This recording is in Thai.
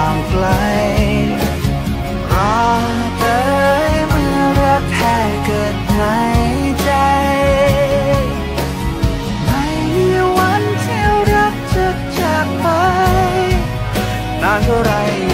างไกลรักเอ่ยเมื่อรักแท้เกิดในใจไม่มีวันที่รักจะจากไปนานเท่าไร